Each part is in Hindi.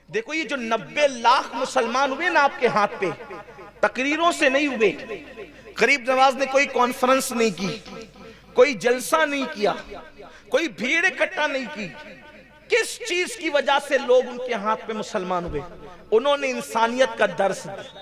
देखो ये जो 90 लाख मुसलमान हुए ना आपके हाथ पे, तकरीरों से नहीं हुए। गरीब नवाज ने कोई कॉन्फ्रेंस नहीं की, कोई जलसा नहीं किया, कोई भीड़ इकट्ठा नहीं की। किस चीज की वजह से लोग उनके हाथ पे मुसलमान हुए? उन्होंने इंसानियत का दर्स दिया।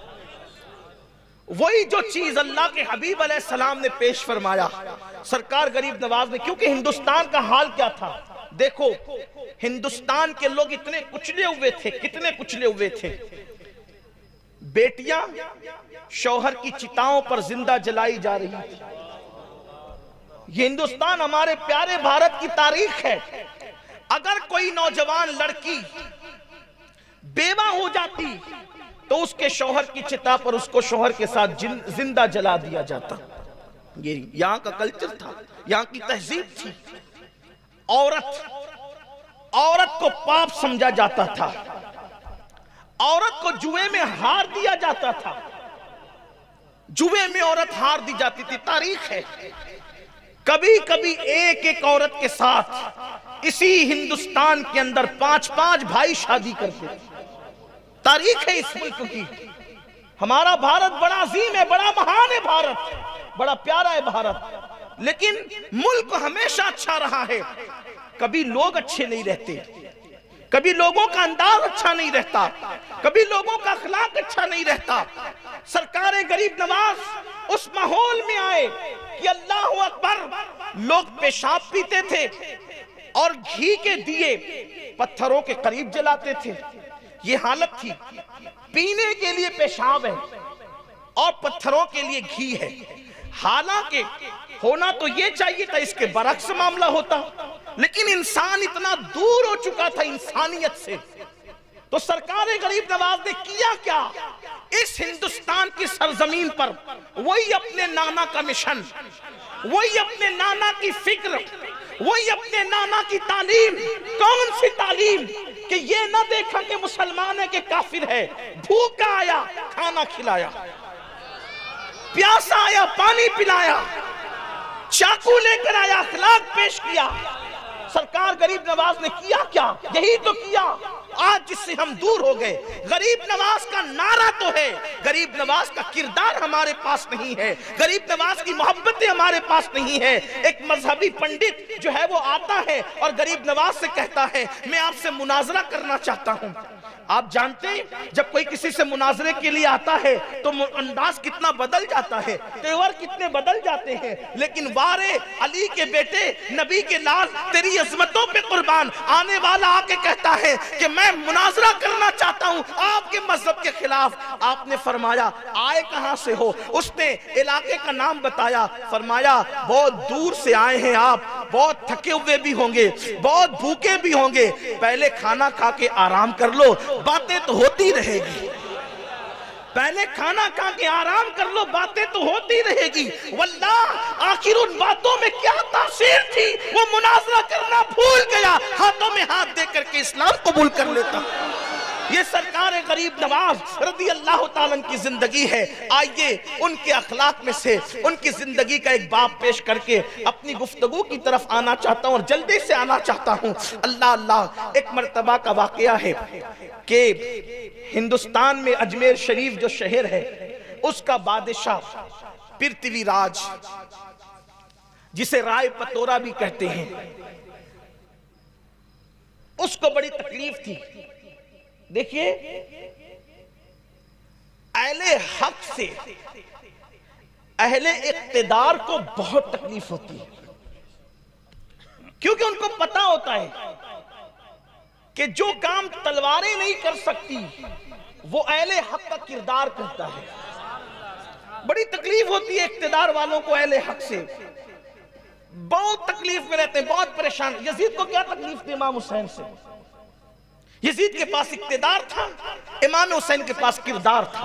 वही जो चीज अल्लाह के हबीब अलैहिस्सलाम ने पेश फरमाया सरकार गरीब नवाज ने। क्योंकि हिंदुस्तान का हाल क्या था देखो, हिंदुस्तान के लोग इतने कुचले हुए थे, कितने कुचले हुए थे। बेटियां शौहर की चिताओं पर जिंदा जलाई जा रही थी। ये हिंदुस्तान हमारे प्यारे भारत की तारीख है। अगर कोई नौजवान लड़की बेवा हो जाती तो उसके शौहर की चिता पर उसको शौहर के साथ जिंदा जला दिया जाता। ये यहां का कल्चर था, यहां की तहजीब थी। औरत को पाप समझा जाता था, औरत को जुए में हार दिया जाता था, जुए में औरत हार दी जाती थी। तारीख है। कभी कभी एक एक औरत के साथ इसी हिंदुस्तान के अंदर 5-5 भाई शादी करते थे। तारीख है इस मुल्क की। हमारा भारत बड़ा अजीम है, बड़ा महान है भारत, बड़ा प्यारा है भारत। लेकिन मुल्क हमेशा अच्छा रहा है। कभी लोग अच्छे नहीं रहते, कभी लोगों का अंदाज अच्छा नहीं रहता, कभी लोगों का अखलाक अच्छा नहीं रहता। सरकार गरीब नवाज उस माहौल में आए कि अल्लाह अकबर, लोग पेशाब पीते थे और घी के दिए पत्थरों के करीब जलाते थे। ये हालत थी। पीने के लिए पेशाब है और पत्थरों के लिए घी है। हालांकि होना तो ये चाहिए था, इसके बरक्स मामला होता। लेकिन इंसान इतना दूर हो चुका था इंसानियत से। तो सरकार गरीब नवाज ने किया क्या? इस हिंदुस्तान की सरजमीन पर वही अपने नाना का मिशन, वही अपने नाना की फिक्र, वही अपने नाना की तालीम। कौन सी तालीम? कि ये ना देखा कि मुसलमान है कि काफिर है। भूखा आया खाना खिलाया, प्यासा आया पानी पिलाया, चाकू लेकर आया अखलाक पेश किया। सरकार गरीब नवाज ने किया क्या? यही तो किया आज जिससे हम दूर हो गए। गरीब नवाज का नारा तो है, गरीब नवाज का किरदार हमारे पास नहीं है, गरीब नवाज की मोहब्बतें हमारे पास नहीं है। एक मजहबी पंडित जो है वो आता है और गरीब नवाज से कहता है मैं आपसे मुनाजरा करना चाहता हूं। आप जानते हैं जब कोई किसी से मुनाजरे के लिए आता है तो अंदाज कितना बदल जाता है, तेवर कितने बदल जाते हैं। लेकिन वारे अली के बेटे नबी के लाल तेरी अजमतों पे कुर्बान आने वाला आके कहता है कि मैं मुनाजरा करना चाहता हूं आपके मजहब के खिलाफ। आपने फरमाया आए कहां से हो? उसने इलाके का नाम बताया। फरमाया बहुत दूर से आए हैं आप, बहुत थके हुए भी होंगे, बहुत भूखे भी होंगे, पहले खाना खा के आराम कर लो, बातें तो होती रहेगी। पहले खाना खा के आराम कर लो, बातें तो होती रहेगी। वल्लाह आखिर उन बातों में क्या तासीर थी, वो मुनाजरा करना भूल गया, हाथों में हाथ दे करके इस्लाम कबूल कर लेता। ये सरकार गरीब नवाज रज़ी अल्लाह ताला की जिंदगी है। आइए उनके अखलाक में से उनकी जिंदगी का एक बाब पेश करके अपनी गुफ्तगू की तरफ आना चाहता हूँ और जल्दी से आना चाहता हूँ। अल्लाह अल्लाह, एक मर्तबा का वाकया है कि हिंदुस्तान में अजमेर शरीफ जो शहर है उसका बादशाह पृथ्वीराज, जिसे राय पतोरा भी कहते हैं, उसको बड़ी तकलीफ थी। देखिए अहले हक से अहले इक्तिदार को बहुत तकलीफ होती है, क्योंकि उनको पता होता है कि जो काम तलवारें नहीं कर सकती वो अहले हक का किरदार करता है। बड़ी तकलीफ होती है इक्तिदार वालों को अहले हक से, बहुत तकलीफ में रहते हैं, बहुत परेशान। यजीद को क्या तकलीफ थी इमाम हुसैन से? यजीद के पास इक्तिदार था, इमाम हुसैन के पास किरदार था।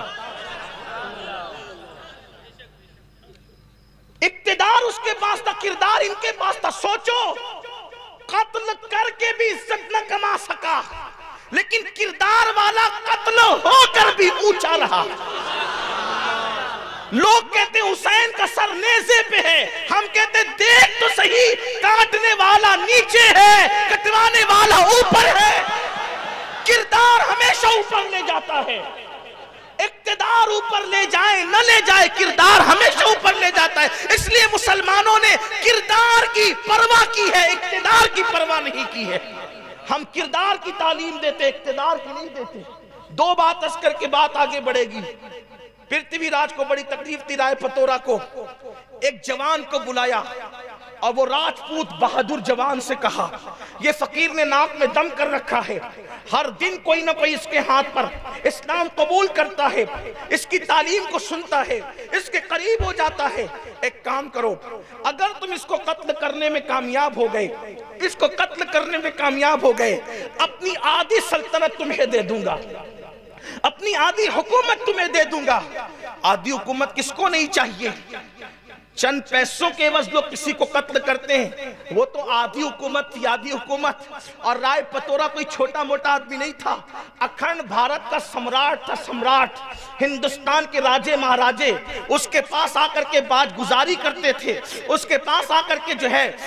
इक्तिदार उसके पास था, किरदार इनके पास था। सोचो, कत्ल करके भी इज्जत न कमा सका, लेकिन किरदार वाला कत्ल होकर भी ऊंचा रहा। लोग कहते हुसैन का सर नेज़े पे है, हम कहते देख तो सही, काटने वाला नीचे है, कटवाने वाला ऊपर है। किरदार हमेशा ऊपर ले जाता है। इक्तिदार ऊपर ले जाए न ले जाए, किरदार हमेशा ऊपर ले जाता है। इसलिए मुसलमानों ने किरदार की परवाह की है, इक्तिदार की परवाह नहीं की है। हम किरदार की तालीम देते, इक्तिदार की नहीं देते। दो बात अर्ज करके बात आगे बढ़ेगी। पृथ्वीराज को बड़ी तकलीफ थी, राय पतोरा को। एक जवान को बुलाया और वो राजपूत बहादुर जवान से कहा, ये फकीर ने नाक में दम कर रखा है, हर दिन कोई ना कोई इसके हाथ पर इस्लाम कबूल करता है, इसकी तालीम को सुनता है, इसके करीब हो जाता है। एक काम करो, अगर तुम इसको कत्ल करने में कामयाब हो गए, इसको कत्ल करने में कामयाब हो गए, अपनी आधी सल्तनत तुम्हें दे दूंगा, अपनी आधी हुकूमत तुम्हें दे दूंगा। आधी हुकूमत किसको नहीं चाहिए? चंद पैसों के एवज लोग किसी को कत्ल करते हैं, वो तो आधी हुकूमत थी, आधी हुकूमत। और राय पतोरा कोई छोटा मोटा आदमी नहीं था, अखंड भारत का सम्राट था, सम्राट। हिंदुस्तान के राजे महाराजे उसके पास आकर के बात गुजारी करते थे, उसके पास आकर के जो है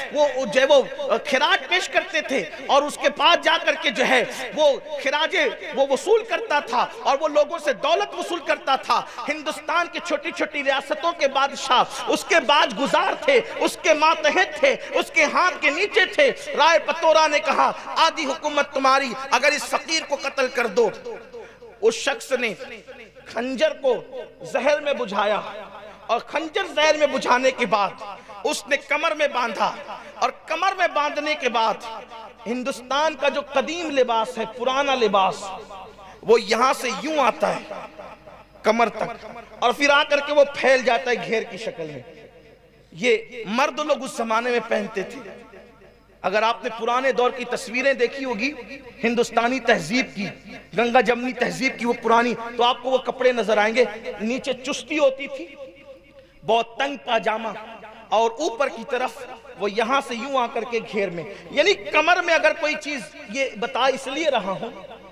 वो खिराज पेश करते थे, और उसके पास जाकर के जो है वो खिराजे वो वसूल करता था, और वो लोगों से दौलत वसूल करता था। हिंदुस्तान की छोटी छोटी रियासतों के बादशाह उसके बाज गुजार थे, उसके मातहत थे, उसके हाथ के नीचे थे। राय पतोरा ने कहा, आधी हुकूमत तुम्हारी, अगर इस फकीर को कत्ल कर दो। उस शख्स ने खंजर को जहर में बुझाया, और खंजर जहर में बुझाने के बाद उसने कमर में बांधा, और कमर में बांधने के बाद हिंदुस्तान का जो कदीम लिबास है, पुराना लिबास, वो यहां से यूं आता है कमर तक, और फिर आकर के वो फैल जाता है घेर की शक्ल में। ये मर्द लोग उस जमाने में पहनते थे। अगर आपने पुराने दौर की तस्वीरें देखी होगी हिंदुस्तानी तहजीब की, गंगा जमनी तहजीब की, वो पुरानी, तो आपको वो कपड़े नजर आएंगे। नीचे चुस्ती होती थी, बहुत तंग पाजामा, और ऊपर की तरफ वो यहां से यूं आकर के घेर में, यानी कमर में। अगर कोई चीज, ये बता इसलिए रहा हूं,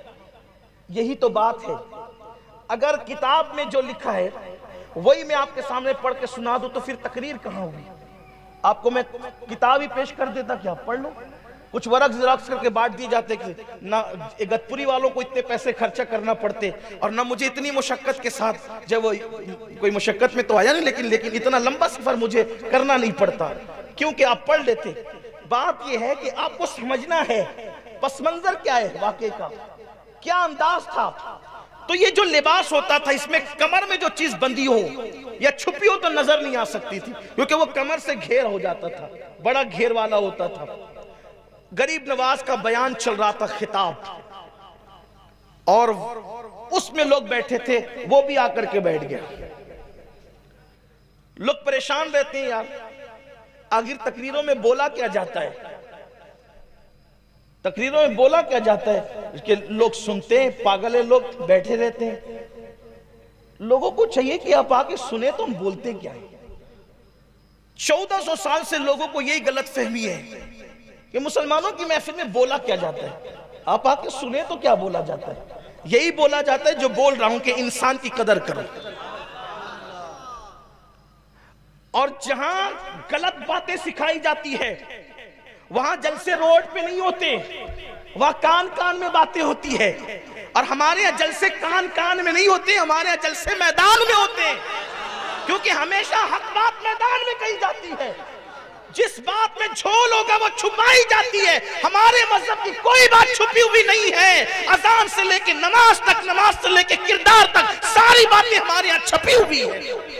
यही तो बात है। अगर किताब में जो लिखा है वही मैं आपके सामने पढ़ के सुना दूं तो फिर तकरीर कहां होगी? आपको मैं किताब ही पेश कर देता कि आप पढ़ लो। कुछ वरक जिराक्स करके बांट दिए जाते कि ना इगतपुरी वालों को इतने पैसे खर्चा करना पड़ते, और ना मुझे इतनी मुशक्कत के साथ, जब वो कोई मुशक्कत में तो आया नहीं, लेकिन इतना लंबा सफर मुझे करना नहीं पड़ता, क्योंकि आप पढ़ लेते। बात यह है कि आपको समझना है पस मंजर क्या है, वाकई का क्या अंदाज था। तो ये जो लिबास होता था, इसमें कमर में जो चीज बंधी हो या छुपी हो तो नजर नहीं आ सकती थी, क्योंकि वो कमर से घेर हो जाता था, बड़ा घेर वाला होता था। गरीब नवाज का बयान चल रहा था, खिताब, और उसमें लोग बैठे थे, वो भी आकर के बैठ गया। लोग परेशान रहते हैं, यार आखिर तकरीरों में बोला क्या जाता है, तकरीरों में बोला क्या जाता है, इसके लोग सुनते हैं, पागल है, लोग बैठे रहते हैं। लोगों को चाहिए कि आप आके सुने तो हम बोलते क्या है। 1400 साल से लोगों को यही गलत फहमी है कि मुसलमानों की महफिल में बोला क्या जाता है, आप आके सुने तो क्या बोला जाता है। यही बोला जाता है जो बोल रहा हूं कि इंसान की कदर करो। और जहां गलत बातें सिखाई जाती है वहां जलसे रोड पे नहीं होते, वहां कान कान में बातें होती है। और हमारे यहाँ जलसे कान कान में नहीं होते, हमारे यहाँ जलसे मैदान में होते हैं, क्योंकि हमेशा हक बात मैदान में कही जाती है। जिस बात में झोल होगा वो छुपाई जाती है। हमारे मजहब की कोई बात छुपी हुई नहीं है। अजान से लेके नमाज तक, नमाज से लेके किरदार तक, सारी बातें हमारे यहाँ छुपी हुई है।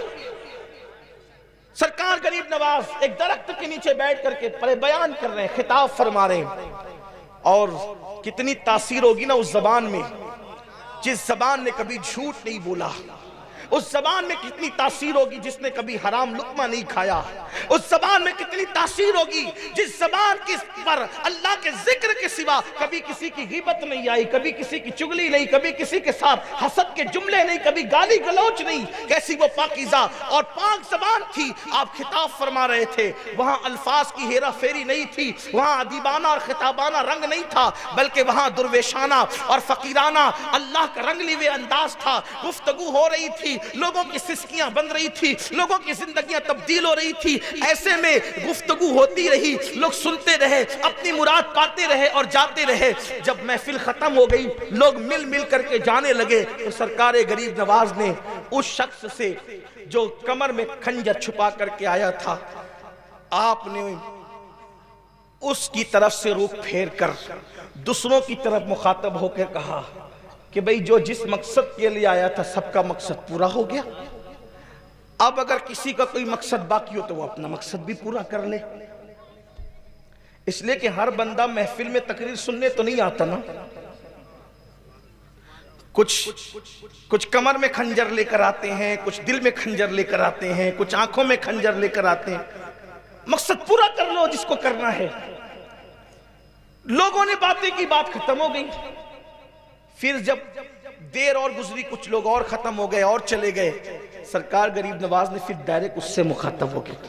सरकार गरीब नवाज एक दरख्त के नीचे बैठ करके बयान कर रहे हैं, खिताब फरमा रहे हैं, और कितनी तासीर होगी ना उस जबान में, जिस जबान ने कभी झूठ नहीं बोला। उस जबान में कितनी तासीर होगी जिसने कभी हराम लुक्मा नहीं खाया। उस जबान में कितनी तासीर होगी जिस जबान की पर अल्लाह के जिक्र के सिवा कभी किसी की गिबत नहीं आई, कभी किसी की चुगली नहीं, कभी किसी के साथ हसद के जुमले नहीं, कभी गाली गलौच नहीं। कैसी वो पाकीज़ा और पाक जबान थी। आप खिताब फरमा रहे थे, वहां अल्फाज की हेरा फेरी नहीं थी, वहां अदीबाना और खिताबाना रंग नहीं था, बल्कि वहां दुर्वेशाना और फकीराना अल्लाह का रंग लिवे अंदाज था। गुफ्तगू हो रही थी, थी, लोगों की सिसकियां बन रही थी, लोगों की जिंदगियां तब्दील हो रही थी। ऐसे में गुफ्तगू होती रही, लोग सुनते रहे, अपनी मुराद पाते रहे और जाते रहे। जब महफिल खत्म हो गई, लोग मिल मिल करके जाने लगे, तो सरकार गरीब नवाज ने उस शख्स से जो कमर में खंजर छुपा करके आया था, आपने उसकी तरफ से रुख फेर कर दूसरों की तरफ मुखातब होकर कहा कि भाई जो जिस मकसद के लिए आया था सबका मकसद पूरा हो गया। अब अगर किसी का कोई मकसद बाकी हो तो वो अपना मकसद भी पूरा कर ले। इसलिए कि हर बंदा महफिल में तकरीर सुनने तो नहीं आता ना। कुछ कमर में खंजर लेकर आते हैं, कुछ दिल में खंजर लेकर आते हैं, कुछ आंखों में खंजर लेकर आते हैं। मकसद पूरा कर लो जिसको करना है। लोगों ने बातें की, बात खत्म हो गई। फिर जब देर और गुजरी, कुछ लोग और खत्म हो गए और चले गए, सरकार गरीब नवाज ने फिर डायरेक्ट उससे मुखातब हो गए।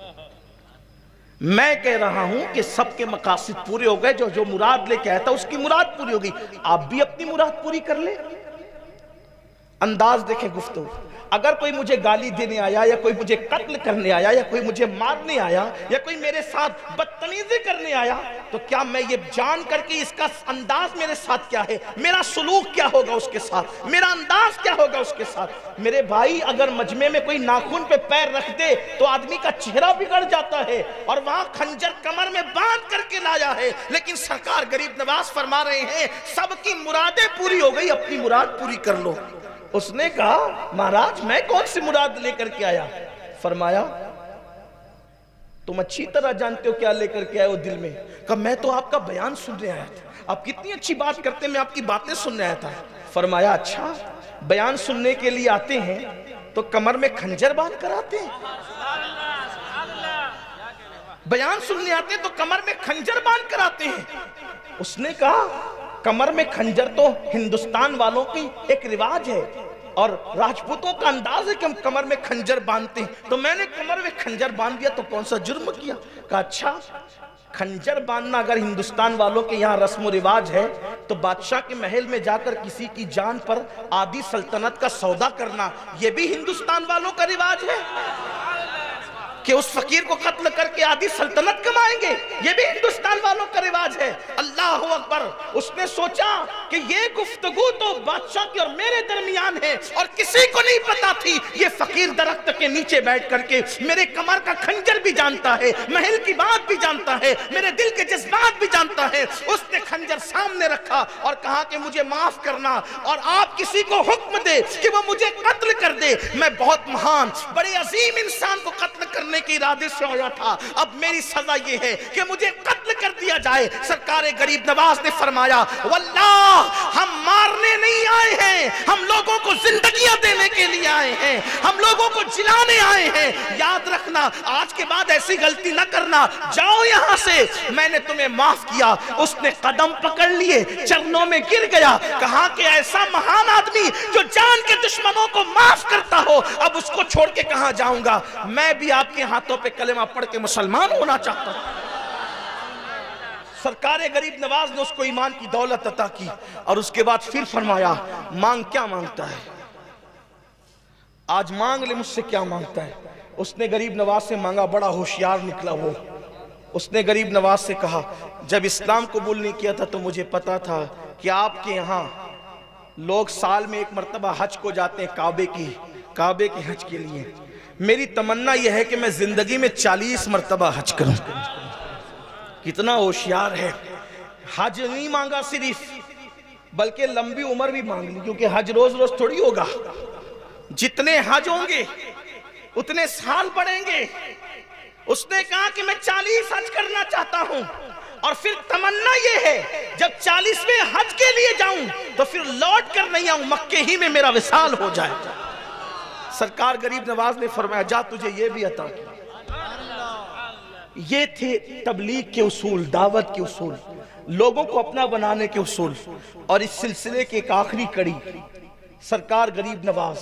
मैं कह रहा हूं कि सबके मकासद पूरे हो गए, जो मुराद लेके आया था उसकी मुराद पूरी हो गई, आप भी अपनी मुराद पूरी कर ले। अंदाज देखे गुफ्तगू। अगर कोई मुझे गाली देने आया, या कोई मुझे कत्ल करने आया, या कोई मुझे मारने आया, या कोई मेरे साथ बदतमीजी करने आया, तो क्या मैं ये जान करके इसका अंदाज मेरे साथ क्या है, मेरा सलूक क्या होगा उसके साथ, मेरा अंदाज क्या होगा उसके साथ। मेरे भाई, अगर मजमे में कोई नाखून पे पैर रख दे तो आदमी का चेहरा बिगड़ जाता है, और वहां खंजर कमर में बांध करके लाया है। लेकिन सरकार गरीब नवाज फरमा रहे हैं सबकी मुरादें पूरी हो गई, अपनी मुराद पूरी कर लो। उसने कहा महाराज मैं कौन सी मुराद लेकर के आया? फरमाया तुम अच्छी तरह जानते हो क्या लेकर के आए हो दिल में। कहा मैं तो आपका बयान सुनने आया था, आप कितनी अच्छी बात करते हैं, मैं आपकी बातें सुनने आया था। फरमाया अच्छा, बयान सुनने के लिए आते हैं तो कमर में खंजर बांध कर आते हैं? बयान सुनने आते हैं तो कमर में खंजर बांध कर आते हैं? उसने कहा कमर में खंजर तो हिंदुस्तान वालों की एक रिवाज है, और राजपूतों का अंदाज है कि हम कमर में खंजर बांधते हैं, तो मैंने कमर में खंजर बांध दिया, तो कौन सा जुर्म किया? कहा अच्छा, खंजर बांधना अगर हिंदुस्तान वालों के यहाँ रस्म रिवाज है, तो बादशाह के महल में जाकर किसी की जान पर आधी सल्तनत का सौदा करना, यह भी हिंदुस्तान वालों का रिवाज है कि उस फकीर को कत्ल करके आधी सल्तनत कमाएंगे, ये भी हिंदुस्तान वालों का रिवाज है। अल्लाह अकबर। उसने सोचा कि ये गुफ्तगू तो बादशाह की और मेरे दरमियान है, और किसी को नहीं पता थी ये फकीर दरख्त के नीचे बैठ करके मेरे कमर का खंजर भी जानता है, महल की बात भी जानता है, मेरे दिल के जज्बात भी जानता है। उसने खंजर सामने रखा और कहा कि मुझे माफ करना, और आप किसी को हुक्म दे कि वो मुझे कत्ल कर दे। मैं बहुत महान, बड़े अजीम इंसान को कत्ल करने के इरादे से आया था, अब मेरी सजा ये है कि मुझे कत्ल कर दिया जाए। सरकार गरीब नवाज ने फरमाया वल्लाह हम मारने नहीं आए हैं, हम लोगों को जिंदगियां देने के लिए आए हैं, हम लोगों को जिलाने आए हैं। याद रखना, आज के बाद ऐसी गलती न करना, जाओ यहां से, मैंने तुम्हें माफ किया। उसने कदम पकड़ लिए, चरणों में गिर गया, कहा कि ऐसा महान आदमी जो जान के दुश्मनों को माफ करता हो, अब उसको छोड़ के कहां जाऊंगा। मैं भी आपके हाथों पे कलेमा पढ़ के मुसलमान होना चाहता हूं। सरकार गरीब नवाज ने उसको ईमान की दौलत अता की, और उसके बाद फिर फरमाया मांग क्या मांगता है, आज मांग ले मुझसे क्या मांगता है। उसने गरीब नवाज से मांगा, बड़ा होशियार निकला वो। उसने गरीब नवाज से कहा जब इस्लाम कबूल नहीं किया था तो मुझे पता था कि आपके यहाँ लोग साल में एक मर्तबा हज को जाते हैं, काबे के हज के लिए। मेरी तमन्ना यह है कि मैं जिंदगी में 40 मर्तबा हज करूं। कितना होशियार है। हज नहीं मांगा सिर्फ, बल्कि लंबी उम्र भी मांग ली, क्योंकि हज रोज रोज थोड़ी होगा। जितने हज होंगे उतने साल बढ़ेंगे। उसने कहा कि मैं 40 हज करना चाहता हूं, और फिर तमन्ना यह है जब 40वें हज के लिए जाऊं तो फिर लौट कर नहीं आऊं, मक्के ही में मेरा विसाल हो जाए। सरकार गरीब नवाज ने फरमाया जा तुझे ये भी अता किया। ये थे तबलीग के उसूल, दावत के उसूल, लोगों को अपना बनाने के उसूल। और इस सिलसिले की एक आखिरी कड़ी, सरकार गरीब नवाज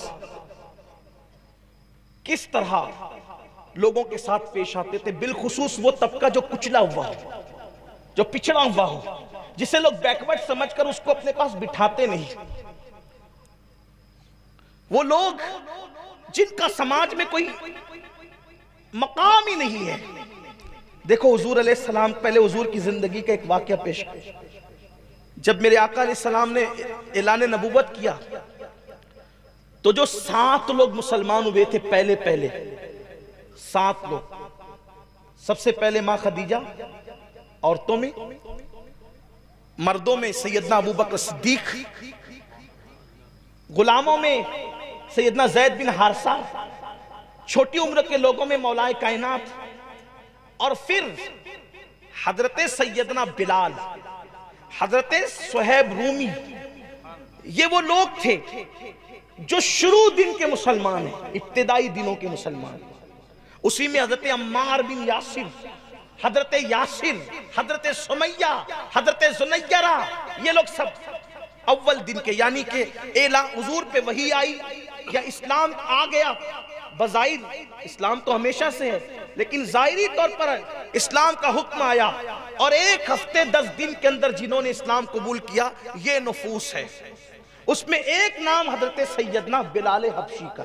किस तरह लोगों के साथ पेश आते थे, बिलखुसूस वो तबका जो कुचला हुआ हो, जो पिछड़ा हुआ हो, जिसे लोग बैकवर्ड समझकर उसको अपने पास बिठाते नहीं। वो लोग जिनका समाज में कोई मकाम ही नहीं है। देखो हुजूर अलैहिस्सलाम, पहले हुजूर की जिंदगी का एक वाकया पेश किया। जब मेरे आका अलैहिस्सलाम ने ऐलान नबूवत किया तो जो 7 लोग मुसलमान हुए थे, पहले 7 लोग। सबसे पहले मां खदीजा, औरतों में, मर्दों में सैयदना अबू बकर सिद्दीक, गुलामों में सैयदना ज़ैद बिन हारिसा, छोटी उम्र के लोगों में मौलाए कायनात, और फिर हजरत सैयदना बिलाल, हजरत सुहैब रूमी। ये वो लोग थे जो शुरू दिन के मुसलमान हैं, इब्तिदाई दिनों के मुसलमान। उसी में हजरत अम्मार बिन यासिर, हजरत यासिर, हजरत सुमैया, हजरत जुनैरा, ये लोग सब अव्वल दिन के, यानी कि एला हुजूर पे वही आई या इस्लाम आ गया। बज़ाहिर इस्लाम तो हमेशा से है, लेकिन ज़ाहिरी तौर पर इस्लाम का हुक्म आया और 1 हफ्ते 10 दिन के अंदर जिन्होंने इस्लाम कबूल किया ये नफूस है। उसमें एक नाम हजरत सैयदना बिलाल हबशी का।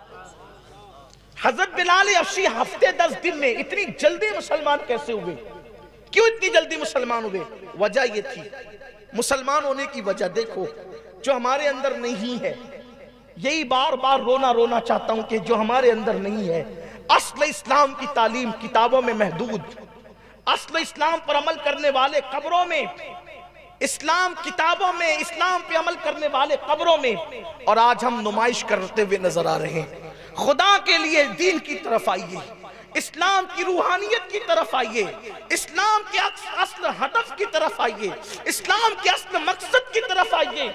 हजरत बिलाल हबशी हफ्ते 10 दिन में इतनी जल्दी मुसलमान कैसे हुए? क्यों इतनी जल्दी मुसलमान हुए? वजह ये थी, मुसलमान होने की वजह देखो, जो हमारे अंदर नहीं है, यही बार बार रोना चाहता हूं कि जो हमारे अंदर नहीं है। अस्ल इस्लाम की तालीम किताबों में महदूद, अस्ल इस्लाम पर अमल करने वाले कब्रों में, इस्लाम किताबों में इस्लाम पे अमल करने वाले कब्रों में, और आज हम नुमाइश करते हुए नजर आ रहे हैं। खुदा के लिए दीन की तरफ आइए, इस्लाम की रूहानियत की तरफ आइए, इस्लाम के अस्ल हदफ की तरफ आइए, इस्लाम के अस्ल मकसद की तरफ आइए।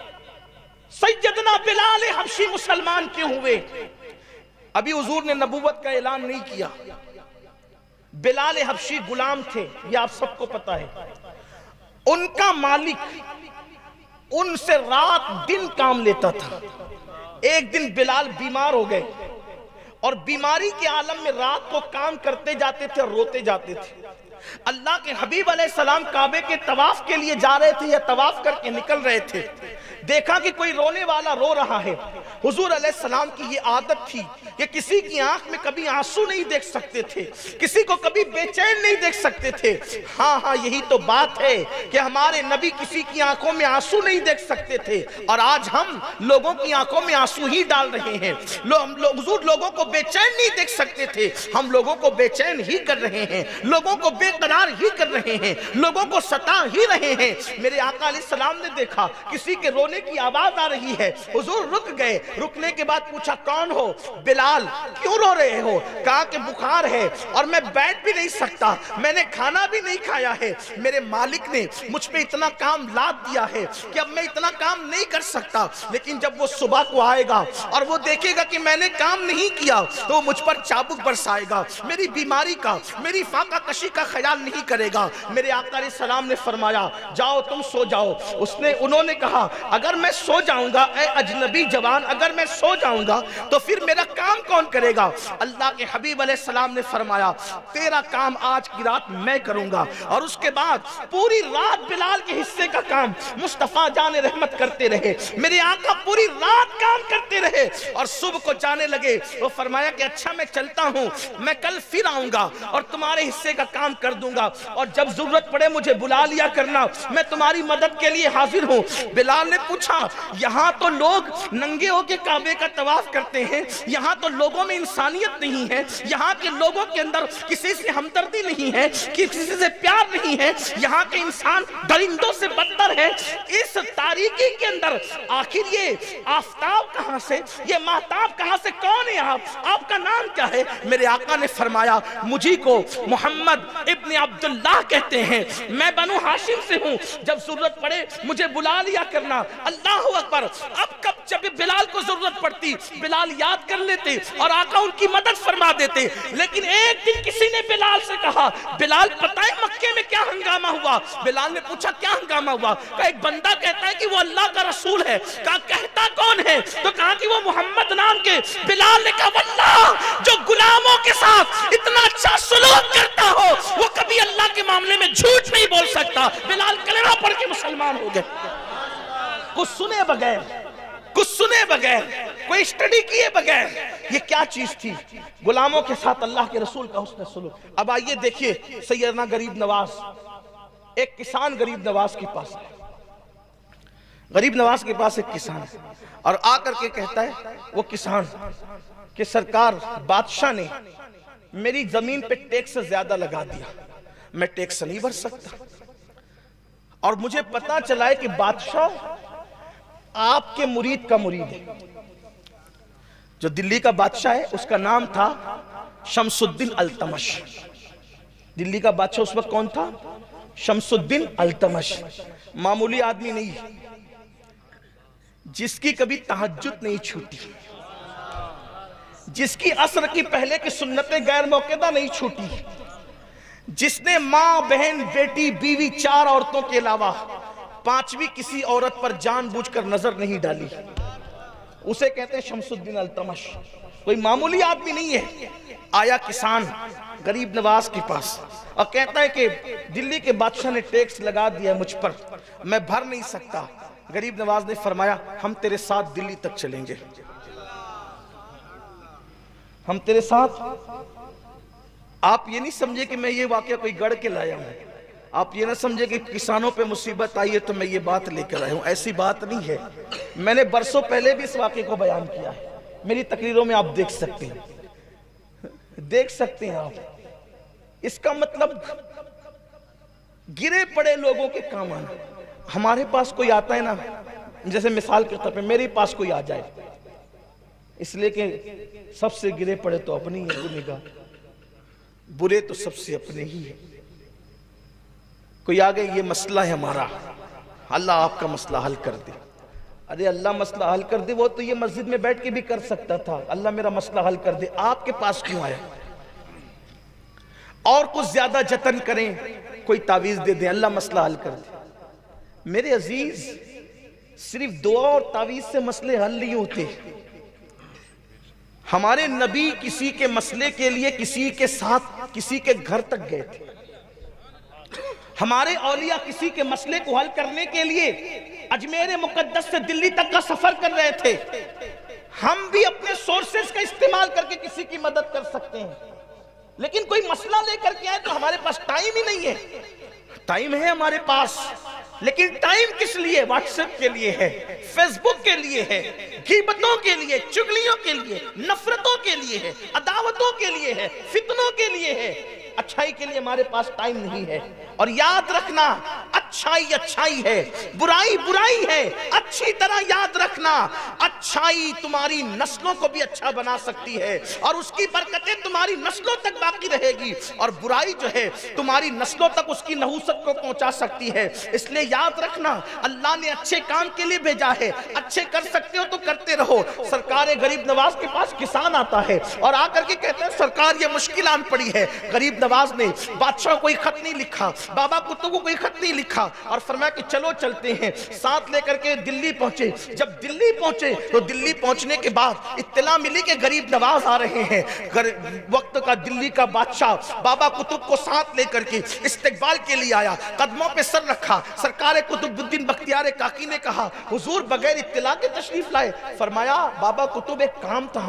सैयदना बिलाल हबशी मुसलमान क्यों हुए? अभी हुजूर ने नबूवत का ऐलान नहीं किया। बिलाल हबशी गुलाम थे, ये आप सबको पता है। उनका मालिक उनसे रात दिन काम लेता था। एक दिन बिलाल बीमार हो गए और बीमारी के आलम में रात को काम करते जाते थे और रोते जाते थे। अल्लाह के हबीब अलैहिस्सलाम काबे के तवाफ के लिए जा रहे थे या तवाफ करके निकल रहे थे, देखा कि कोई रोने वाला रो रहा है। हुजूर अलैहिस्सलाम की ये आदत थी कि किसी की आंख में कभी आंसू नहीं देख सकते थे, किसी को कभी बेचैन नहीं देख सकते थे। हाँ, यही तो बात है कि हमारे नबी किसी की आंखों में आंसू नहीं देख सकते थे, और आज हम लोगों की आंखों में आंसू ही डाल रहे हैं। हुजूर लोगों को बेचैन नहीं देख सकते थे, हम लोगों को बेचैन ही कर रहे हैं, लोगों को बेकरार ही कर रहे हैं, लोगों को सता ही रहे हैं। मेरे आका अलैहिस्सलाम ने देखा किसी के रोने की आवाज आ रही है, हुजूर रुक गए। रुकने के बाद पूछा, कौन हो? बिलाल। क्यों रो रहे हो? कहा कि बुखार है और मैं बैठ भी नहीं सकता, मैंने खाना भी नहीं खाया है, मेरे मालिक ने मुझ पे इतना काम लाद दिया है कि अब मैं इतना काम नहीं कर सकता। लेकिन जब वो सुबह को आएगा और वो देखेगा कि मैंने काम नहीं किया तो वो मुझ पर चाबुक बरसाएगा, मेरी बीमारी का, मेरी फाका कशी का ख्याल नहीं करेगा। मेरे आका अलैहिस्सलाम ने फरमाया, जाओ तुम सो जाओ। उन्होंने कहा, अगर मैं सो जाऊंगा ऐ अजनबी जवान, अगर मैं सो जाऊंगा तो फिर मेरा काम कौन करेगा? अल्लाह के हबीब अलैहिस्सलाम ने फरमाया, तेरा काम आज की रात मैं करूंगा। और उसके बाद पूरी रात बिलाल के हिस्से का काम मुस्तफा जान रहमत करते रहे। मेरे आका पूरी रात काम करते रहे और सुबह को जाने लगे। वो फरमाया कि अच्छा मैं चलता हूं, मैं कल फिर आऊंगा और तुम्हारे हिस्से का काम कर दूंगा, और जब जरूरत पड़े मुझे बुला लिया करना, मैं तुम्हारी मदद के लिए हाजिर हूं। बिलाल ने पूछा, यहाँ तो लोग नंगे होके काबे का तवाफ करते हैं, यहाँ तो लोगों में इंसानियत नहीं है, यहाँ के लोगों के अंदर किसी से हमदर्दी नहीं है, किसी से प्यार नहीं है, यहाँ के इंसान दरिंदों से बदतर है। इस तारीकी के अंदर आखिर ये आफताब कहाँ से, ये महताब कहाँ से, कौन है आप, आपका नाम क्या है? मेरे आका ने फरमाया, मुझी को मोहम्मद इब्न अब्दुल्लाह कहते हैं, मैं बनु हाशिम से हूँ, जब जरूरत पड़े मुझे बुला लिया करना। अल्लाह अकबर। अब कब जब बिलाल को जरूरत पड़ती, बिलाल याद कर लेते और आका उनकी मदद फरमा देते। लेकिन एक दिन किसी ने बिलाल से कहा, बिलाल पता है मक्के में क्या हंगामा हुआ? बिलाल ने पूछा, क्या हंगामा हुआ? कहा, एक बंदा कहता है कि वो अल्लाह का रसूल है। कहा, कहता कौन है? तो कहा कि वो मोहम्मद नाम के। बिलाल ने कहा, वल्लाह जो गुलामों के साथ इतना अच्छा सलूक करता हो वो कभी अल्लाह के मामले में झूठ नहीं बोल सकता। बिलाल कलेमा पढ़ के मुसलमान हो गए, कुछ सुने बगैर, कुछ कुछ सुने बगैर, कोई स्टडी किए बगैर, ये क्या चीज थी? गुलामों के साथ अल्लाह के रसूल का हुस्न सलूक। अब आइए देखिए सैयदना गरीब नवाज, एक किसान गरीब नवाज के पास है, गरीब नवाज के पास एक किसान है और आकर के कहता है वो किसान कि सरकार बादशाह ने मेरी जमीन पे टैक्स ज्यादा लगा दिया, मैं टैक्स नहीं भर सकता, और मुझे पता चला है कि बादशाह आपके मुरीद का मुरीद है। जो दिल्ली का बादशाह है उसका नाम था शमसुद्दीन अल्तमश। दिल्ली का बादशाह उस वक्त कौन था? शमसुद्दीन अल्तमश। मामूली आदमी नहीं, जिसकी कभी तहज्जुद नहीं छूटी, जिसकी असर की पहले की सुन्नतें गैर मौकेदा नहीं छूटी, जिसने मां, बहन, बेटी, बीवी, 4 औरतों के अलावा 5वीं किसी औरत पर जानबूझकर नजर नहीं डाली, उसे कहते हैं शमसुद्दीन अल्तमश। कोई मामूली आदमी नहीं है। आया किसान गरीब नवाज के पास और कहता है कि दिल्ली के बादशाह ने टैक्स लगा दिया मुझ पर, मैं भर नहीं सकता। गरीब नवाज ने फरमाया हम तेरे साथ दिल्ली तक चलेंगे, हम तेरे साथ। आप ये नहीं समझे कि मैं ये वाकया कोई गढ़ के लाया हूं, आप ये ना समझे कि किसानों पे मुसीबत आई है तो मैं ये बात लेकर आया हूं, ऐसी बात नहीं है। मैंने बरसों पहले भी इस वाकये को बयान किया है, मेरी तकरीरों में आप देख सकते हैं, देख सकते हैं आप। इसका मतलब गिरे पड़े लोगों के काम आना। हमारे पास कोई आता है ना, जैसे मिसाल के तौर पे मेरे पास कोई आ जाए, इसलिए कि सबसे गिरे पड़े तो अपनी ही है निगाह, बुरे तो सबसे अपने ही है। कोई आ गए, ये मसला है हमारा, अल्लाह आपका मसला हल कर दे। अरे अल्लाह मसला हल कर दे, वो तो ये मस्जिद में बैठ के भी कर सकता था। अल्लाह मेरा मसला हल कर दे, आपके पास क्यों आया? और कुछ ज्यादा जतन करें, कोई तावीज दे दे, अल्लाह मसला हल कर दे। मेरे अजीज, सिर्फ दुआ और तावीज से मसले हल नहीं होते। हमारे नबी किसी के मसले के लिए किसी के साथ किसी के घर तक गए थे। हमारे औलिया किसी के मसले को हल करने के लिए अजमेर मुकद्दस से दिल्ली तक का सफर कर रहे थे। हम भी अपने सोर्सेस का इस्तेमाल करके किसी की मदद कर सकते हैं, लेकिन कोई मसला लेकर के आए तो हमारे पास टाइम ही नहीं है। टाइम है हमारे पास, लेकिन टाइम किस लिए? व्हाट्सएप के लिए है, फेसबुक के लिए है, गीबतों के लिए, चुगलियों के लिए, नफरतों के लिए है, अदावतों के लिए है, फितनों के लिए है। अच्छाई के लिए हमारे पास टाइम नहीं है। और याद रखना, अच्छाई अच्छाई है, बुराई बुराई है। अच्छी तरह याद रखना, अच्छाई तुम्हारी नस्लों को भी अच्छा बना सकती है और उसकी बरकतें तुम्हारी नस्लों तक बाकी रहेगी, और बुराई जो है तुम्हारी नस्लों तक उसकी नहूसत को पहुंचा सकती है। इसलिए याद रखना, अल्लाह ने अच्छे काम के लिए भेजा है, अच्छे कर सकते हो तो करते रहो। सरकार गरीब नवाज के पास किसान आता है और आकर के कहते हैं सरकार ये मुश्किल आन पड़ी है। गरीब नवाज ने बादशाह को कोई खत नहीं लिखा, बाबा कुतुब को कोई खत नहीं लिखा, और फरमाया कि चलो चलते हैं। साथ लेकर के दिल्ली पहुंचे। जब दिल्ली पहुंचे तो दिल्ली पहुंचने के बाद इत्तला मिली कि गरीब नवाज आ रहे हैं। वक्त का दिल्ली का बादशाह बाबा कुतुब को साथ लेकर के इस्तकबाल के लिए आया, कदमों पे सर रखा। सरकार कुतुबुद्दीन बख्तियार काकी ने कहा हुजूर बगैर इत्तला के तशरीफ लाए। फरमाया बाबा कुतुब एक काम था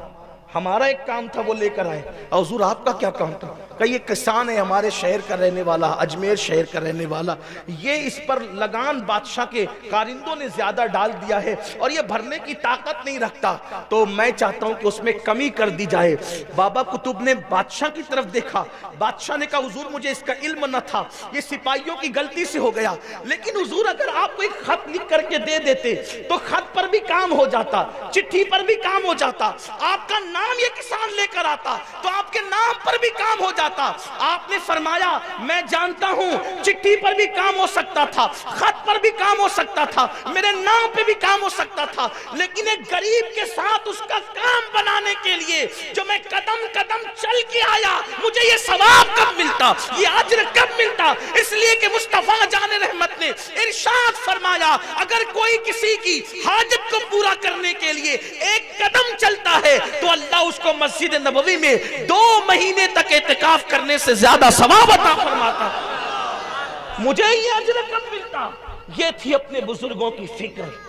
हमारा एक काम था, वो लेकर आए। हुजूर आपका क्या काम था? कहीं ये किसान है हमारे शहर का रहने वाला, अजमेर शहर का रहने वाला, ये इस पर लगान बादशाह के कारिंदों ने ज्यादा डाल दिया है और ये भरने की ताकत नहीं रखता, तो मैं चाहता हूं कि उसमें कमी कर दी जाए। बाबा कुतुब ने बादशाह की तरफ देखा। बादशाह ने कहा हुजूर मुझे इसका इल्म न था, ये सिपाहियों की गलती से हो गया, लेकिन हुजूर अगर आप कोई खत लिख करके दे देते तो खत पर भी काम हो जाता, चिट्ठी पर भी काम हो जाता, आपका नाम ये किसान लेकर आता तो आपके नाम पर भी काम हो जाता। आपने फरमाया मैं जानता हूं चिट्ठी पर भी काम हो सकता था, खत पर भी काम हो सकता था, मेरे नाम पे भी काम हो सकता था, लेकिन एक गरीब के साथ उसका काम बनाने के लिए जो मैं कदम कदम चल के आया, मुझे ये सवाब कब मिलता, ये अज्र कब मिलता? इसलिए कि मुस्तफा जान रहमत ने इरशाद फरमाया अगर कोई किसी की हाजत को पूरा करने के लिए एक कदम चलता है तो अल्लाह उसको मस्जिद नबवी में 2 महीने तक इत्तिकाफ करने से ज्यादा सवाब अता फरमाता। मुझे ये अज्र कब मिलता? ये थी अपने बुजुर्गों की फिक्र।